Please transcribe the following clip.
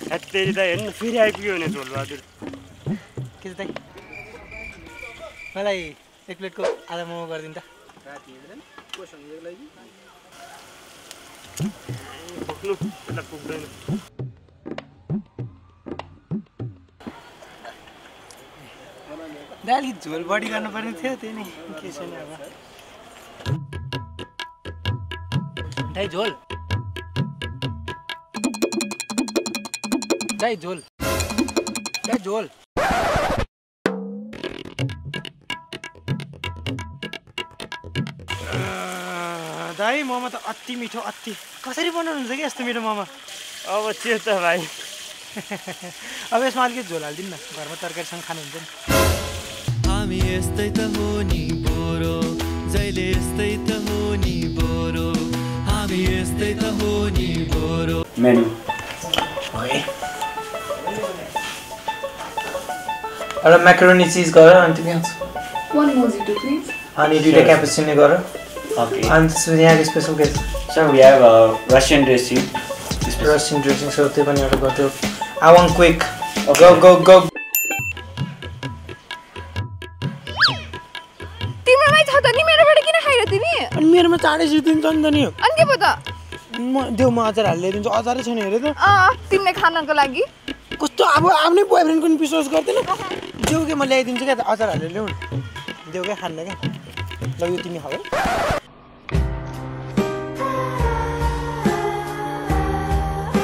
हत्तेरी दाइ हेर्नु फेरि आइपुग्यो भने झोल बहादुर के छ दाइ मलाई एक प्लेटको आधा मोमो गरिदिनु त राति हेर्दैन कोसँग लागि पुग्नु ल पुग्दैन दाइ झोल बढी गर्नुपर्ने थियो त्यही नै के छैन अब दाइ झोल दाइ झोल दाइ झोल दाइ मोमो त अति मिठो अति कसरी बनाउनुहुन्छ कि यस्तो मिठो मोमो अब त्यो त भाइ अब यसमा अलिकति झोल हालिदिनु न घरमा तरकारीसँग खानुहुन्छ नि हामी यस्तै त हो नि बोरो जहिले यस्तै त हो नि बोरो हामी यस्तै त हो नि बोरो मेनु एउटा म्याकारोनी चिज गर अनि तिमी हाल्छ One mojito, please. अनि दुईटा क्यापुचिनो गर Okay. अनि त्यसपछि यहाँको स्पेसल के छ So we have Russian dressing. Russian dressing so त्यो पनि एउटा गर्छु I want quick go go go तिम्रोमै छ त नि मेरोबाट किन खाइर तिमी अनि मेरोमा चाँडै जितिन्छ नि त नि अनि के पो त म देऊ म अचार हालेर ल्याइदिन्छु अचारै छैन हेरे त तिमीले खानको लागि कस्तो अब आफ्नै बोयफ्रेन्डको नि विश्वास गर्दैन देऊ के म ल्याइदिन्छु क्या त अचार हालेर ल्याउ देऊ क्या खान्न क्या ल यो तिमी खाऊ